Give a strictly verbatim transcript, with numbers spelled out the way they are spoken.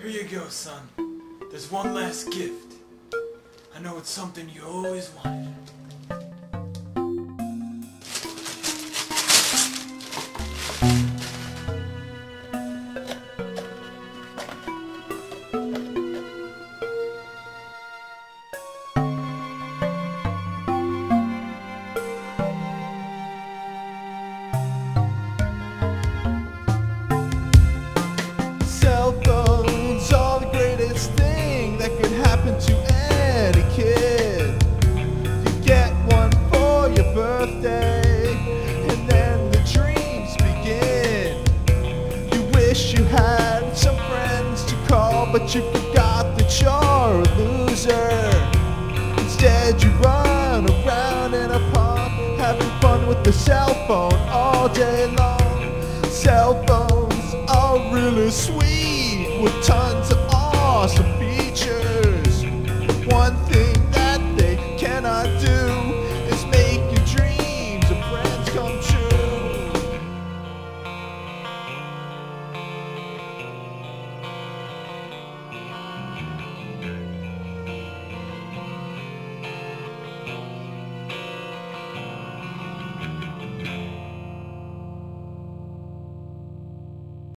Here you go, son. There's one last gift. I know it's something you always wanted. Cell phones are the greatest thing that could happen to any kid. You get one for your birthday, and then the dreams begin. You wish you had some friends to call, but you forgot that you're a loser. Instead you run around in a park, having fun with the cell phone all day long. Cell phones are really sweet with tons of awesome features.